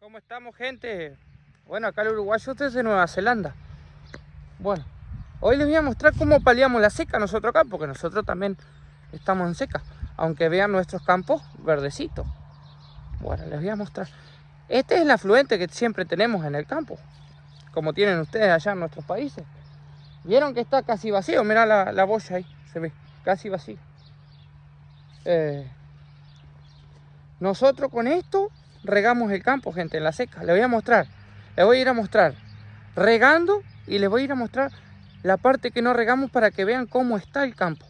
¿Cómo estamos, gente? Bueno, acá el uruguayo es de Nueva Zelanda. Bueno, hoy les voy a mostrar cómo paliamos la seca nosotros acá, porque nosotros también estamos en seca, aunque vean nuestros campos verdecitos. Bueno, les voy a mostrar. Este es el afluente que siempre tenemos en el campo, como tienen ustedes allá en nuestros países. Vieron que está casi vacío, mirá la boya ahí, se ve, casi vacío. Nosotros con esto regamos el campo, gente, en la seca. Les voy a mostrar, les voy a ir a mostrar regando y les voy a ir a mostrar la parte que no regamos para que vean cómo está el campo.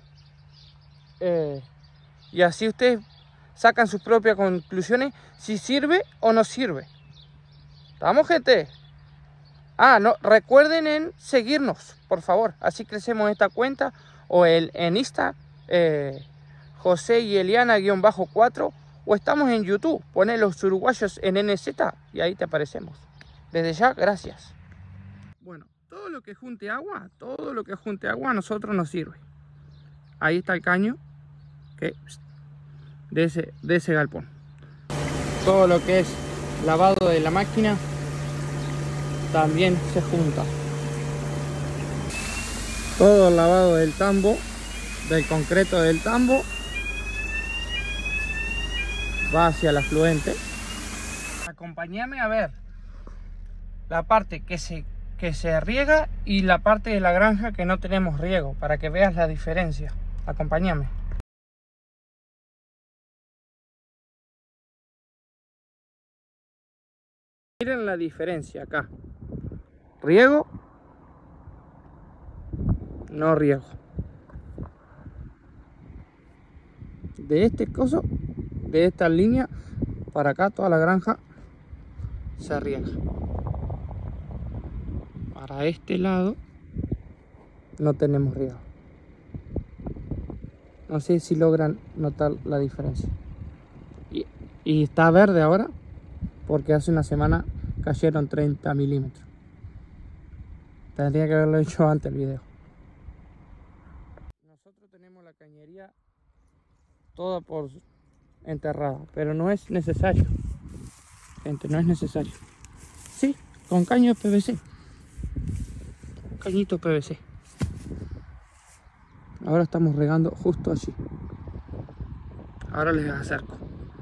Y así ustedes sacan sus propias conclusiones si sirve o no sirve. ¿Estamos, gente? No, recuerden en seguirnos, por favor. Así crecemos esta cuenta o en Insta, José y Eliana-4, o estamos en YouTube. Poné Los Uruguayos en NZ y ahí te aparecemos. Desde ya, gracias. Bueno, todo lo que junte agua a nosotros nos sirve. Ahí está el caño de ese galpón. Todo lo que es lavado de la máquina también se junta. Todo el lavado del tambo, del concreto del tambo, va hacia el afluente. Acompáñame a ver la parte que se riega y la parte de la granja que no tenemos riego, para que veas la diferencia. Acompáñame. Miren la diferencia acá. Riego, no riego. De este coso, de esta línea para acá, toda la granja se riega. Para este lado no tenemos riego. No sé si logran notar la diferencia. Y está verde ahora porque hace una semana cayeron 30 milímetros. Tendría que haberlo hecho antes el video. Nosotros tenemos la cañería toda por enterrada, pero no es necesario, gente, no es necesario. Sí, con caño de PVC, cañito PVC. Ahora estamos regando justo allí. Ahora les acerco.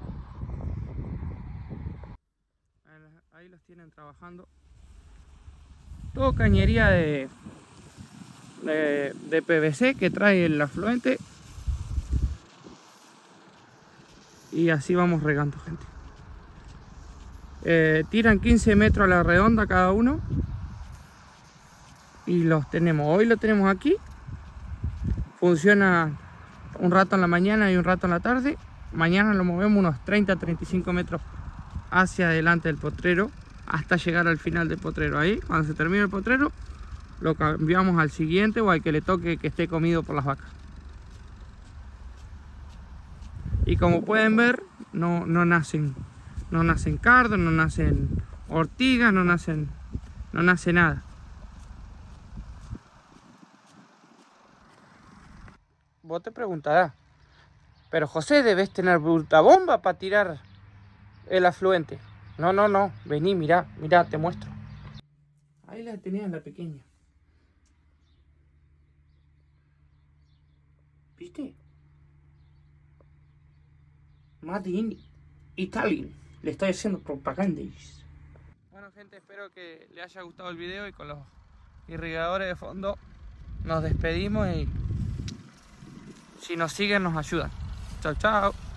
Ahí los tienen trabajando. Todo cañería de PVC que trae el afluente. Y así vamos regando, gente. Tiran 15 metros a la redonda cada uno. Y los tenemos. Hoy lo tenemos aquí. Funciona un rato en la mañana y un rato en la tarde. Mañana lo movemos unos 30-35 metros hacia adelante del potrero, hasta llegar al final del potrero. Ahí, cuando se termine el potrero, lo cambiamos al siguiente o al que le toque que esté comido por las vacas. Y como pueden ver, no nacen cardos, no nacen ortigas, no nace nada. Vos te preguntarás, pero José, debes tener bruta bomba para tirar el afluente. No, vení, mirá, te muestro. Ahí la tenía en la pequeña. ¿Viste? Made in Italy. Le estoy haciendo propaganda. Bueno, gente, espero que les haya gustado el video y con los irrigadores de fondo nos despedimos y si nos siguen nos ayudan. Chao, chao.